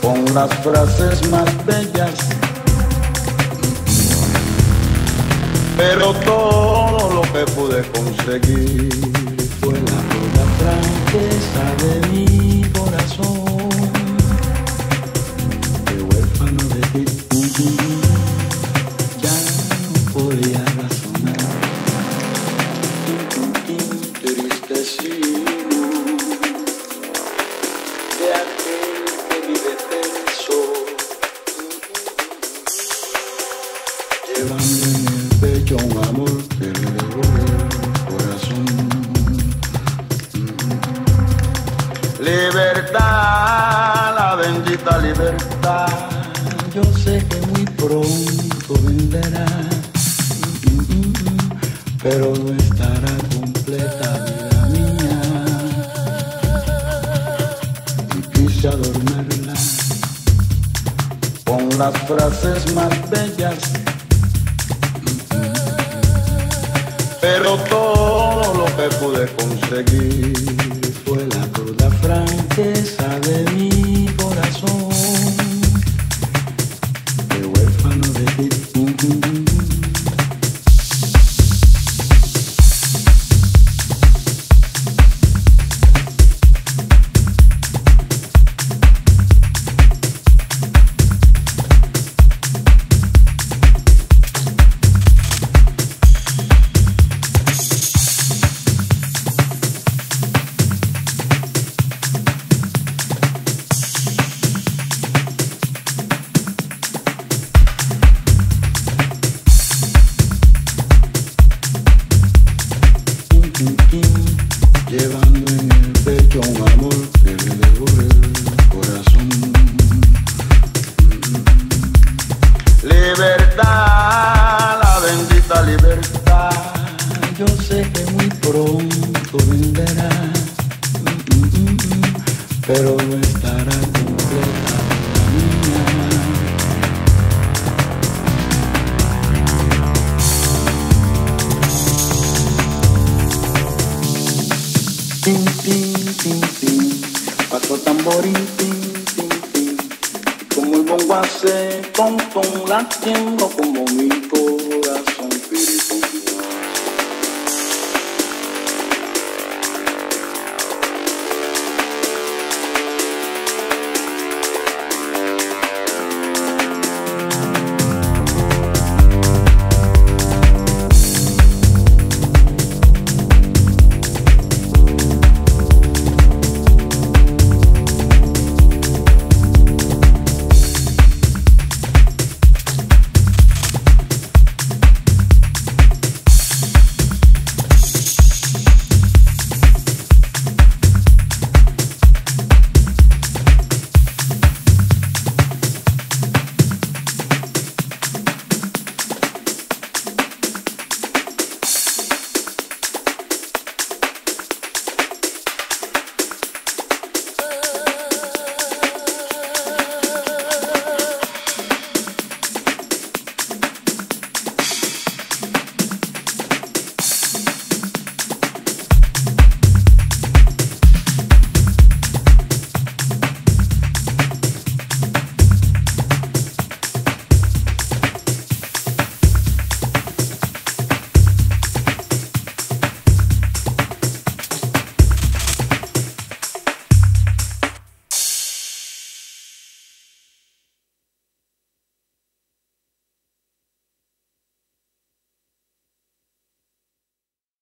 con las frases más bellas, pero todo lo que pude conseguir fue la pura franqueza de mi corazón, que huérfano de ti ya no podía razonar, entristecido de aquel que vive tenso, llevando en el pecho un amor que le devora el corazón. Libertad, la bendita libertad, yo sé que muy pronto vendrá, pero no estará completa, vida mía, y quise adornarla con las frases más bellas, pero todo lo que pude conseguir fue la cruda franqueza de mi corazón, que huérfano de ti. Llevando en el pecho un amor que le devora el corazón. Libertad, la bendita libertad, yo sé que muy pronto vendrá, pero no estará completa la mía. Tin, tin, tin, tin, paso tamborín, tin, tin, tin, como el bongo hace, con, latiendo como mi